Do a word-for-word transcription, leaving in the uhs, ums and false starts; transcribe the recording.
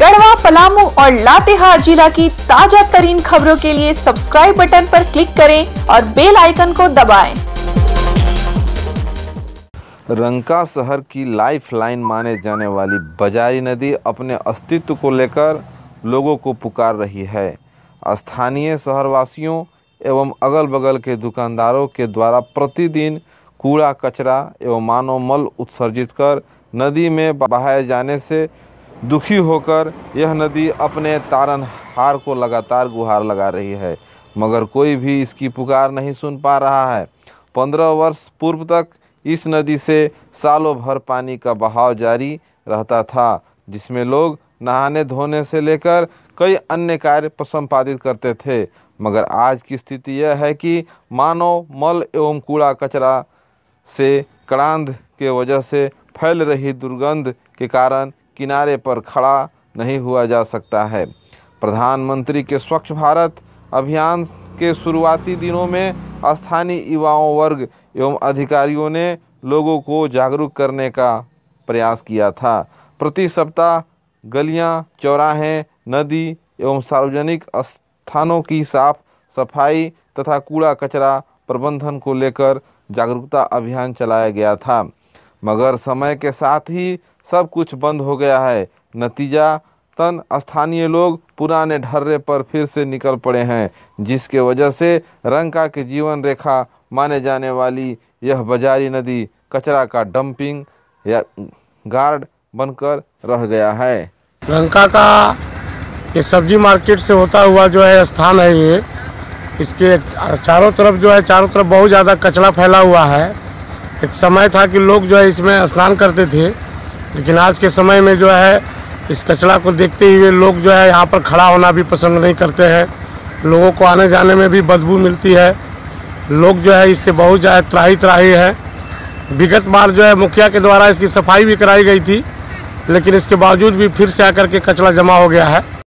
गढ़वा, पलामू और लातेहार जिला की ताजा तरीन खबरों के लिए सब्सक्राइब बटन पर क्लिक करें और बेल आइकन को दबाएं। रंका शहर की लाइफलाइन माने जाने वाली बजारी नदी अपने अस्तित्व को लेकर लोगों को पुकार रही है। स्थानीय शहरवासियों एवं अगल बगल के दुकानदारों के द्वारा प्रतिदिन कूड़ा कचरा एवं मानव मल उत्सर्जित कर नदी में बहाए जाने से दुखी होकर यह नदी अपने तारनहार को लगातार गुहार लगा रही है, मगर कोई भी इसकी पुकार नहीं सुन पा रहा है। पंद्रह वर्ष पूर्व तक इस नदी से सालों भर पानी का बहाव जारी रहता था, जिसमें लोग नहाने धोने से लेकर कई अन्य कार्य संपादित करते थे। मगर आज की स्थिति यह है कि मानव मल एवं कूड़ा कचरा से कड़ांध के वजह से फैल रही दुर्गंध के कारण किनारे पर खड़ा नहीं हुआ जा सकता है। प्रधानमंत्री के स्वच्छ भारत अभियान के शुरुआती दिनों में स्थानीय युवाओं वर्ग एवं अधिकारियों ने लोगों को जागरूक करने का प्रयास किया था। प्रति सप्ताह गलियां, चौराहे, नदी एवं सार्वजनिक स्थानों की साफ सफाई तथा कूड़ा कचरा प्रबंधन को लेकर जागरूकता अभियान चलाया गया था, मगर समय के साथ ही सब कुछ बंद हो गया है। नतीजतन स्थानीय लोग पुराने ढर्रे पर फिर से निकल पड़े हैं, जिसके वजह से रंका के जीवन रेखा माने जाने वाली यह बजारी नदी कचरा का डंपिंग या गार्ड बनकर रह गया है। रंका का ये सब्जी मार्केट से होता हुआ जो है स्थान है, ये इसके चारों तरफ जो है चारों तरफ बहुत ज़्यादा कचरा फैला हुआ है। एक समय था कि लोग जो है इसमें स्नान करते थे, लेकिन आज के समय में जो है इस कचरा को देखते हुए लोग जो है यहाँ पर खड़ा होना भी पसंद नहीं करते हैं। लोगों को आने जाने में भी बदबू मिलती है। लोग जो है इससे बहुत ज़्यादा त्राही त्राही है। विगत बार जो है मुखिया के द्वारा इसकी सफाई भी कराई गई थी, लेकिन इसके बावजूद भी फिर से आकर के कचरा जमा हो गया है।